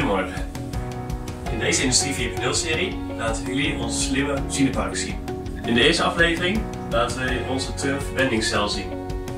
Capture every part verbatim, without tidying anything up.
Goedemorgen. In deze Industrie vier punt nul serie laten we jullie onze slimme machinepark zien. In de eerste aflevering laten we onze Turf Wendingscel zien.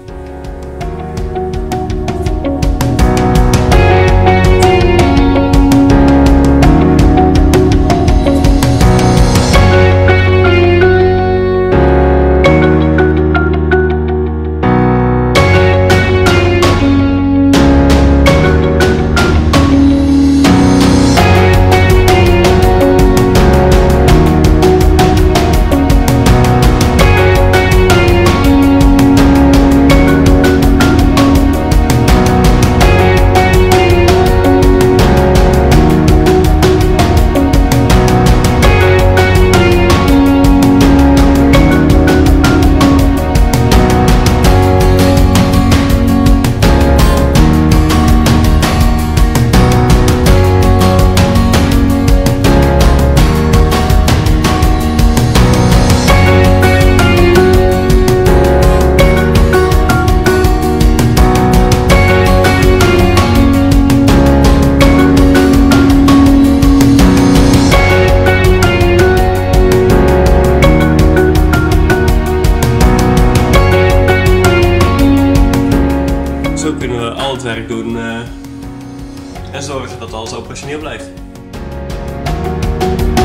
Zo kunnen we al het werk doen uh, en zorgen dat alles operationeel blijft.